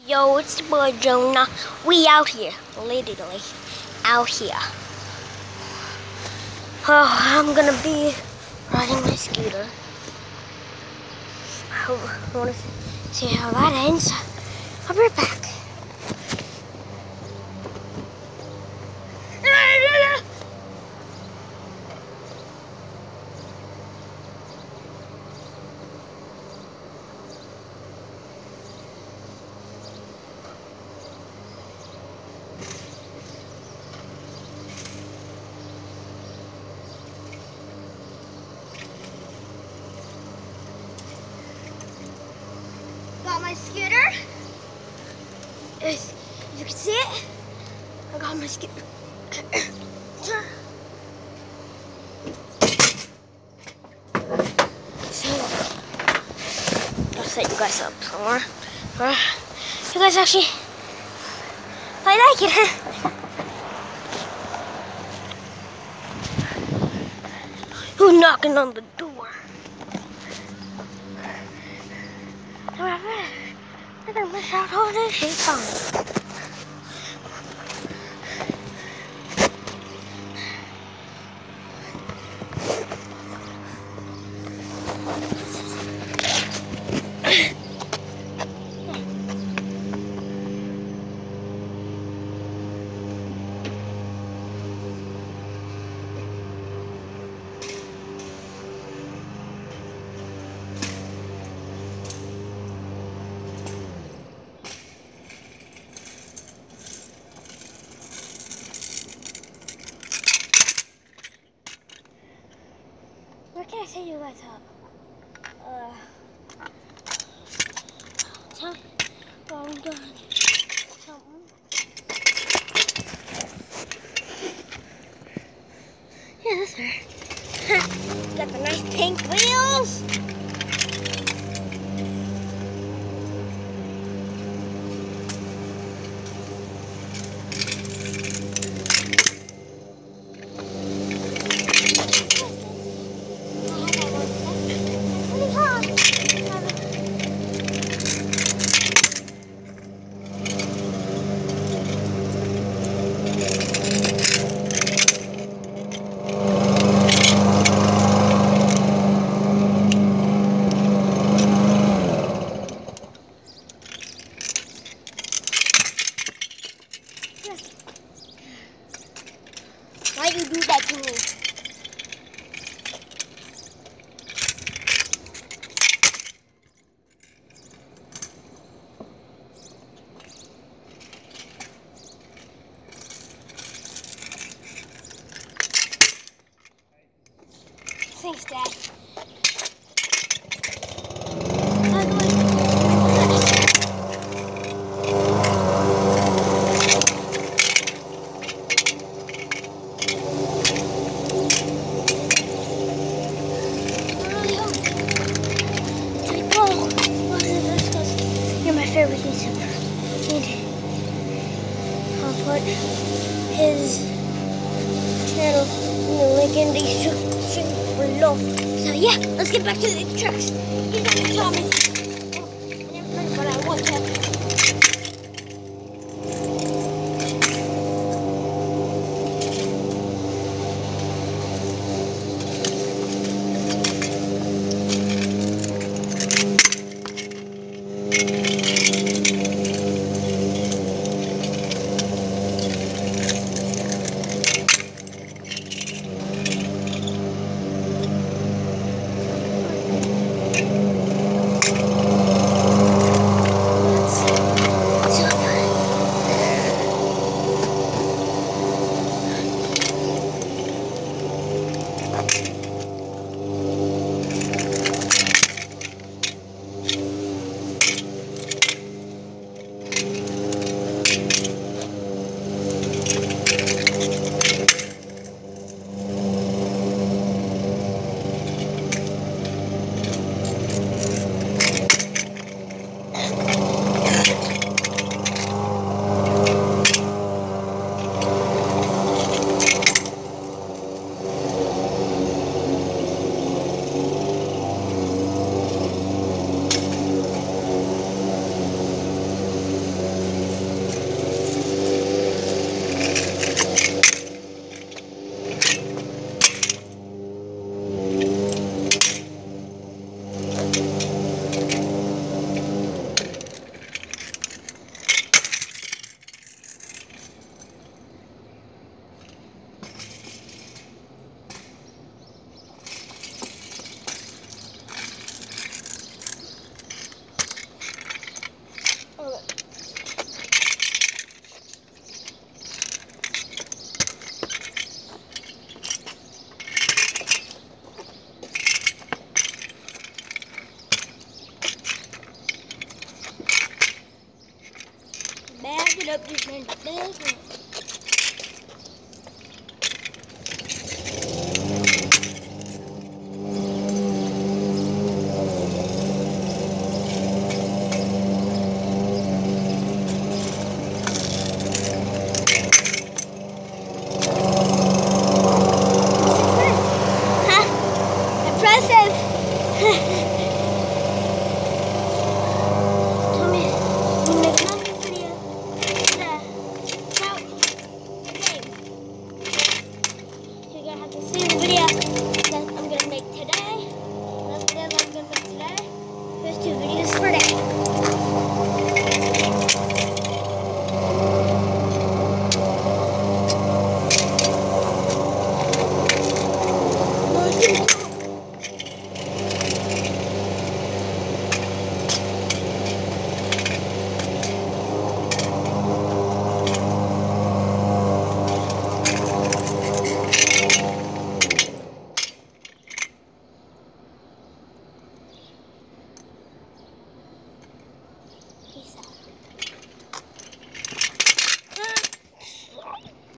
Yo, it's the boy Jonah. We out here, literally out here. Oh, I'm gonna be riding my scooter. I want to see how that ends. I'll be right back. Got my scooter. As you can see it, I got my scooter. So, I'll set you guys up somewhere. You guys actually, I like it, huh? Who's knocking on the door? I don't miss out all this shit fun. Where can I set you guys up? I'm done. Something. Yeah, that's fair. Got the nice pink wheels. Why you do that to me? Thanks, Dad. You're my favorite YouTuber. And I'll put his channel in the link in the description below. So yeah, let's get back to the trucks. He's gonna tell me. Oh, I never heard what I want to. subscribe, and up this man.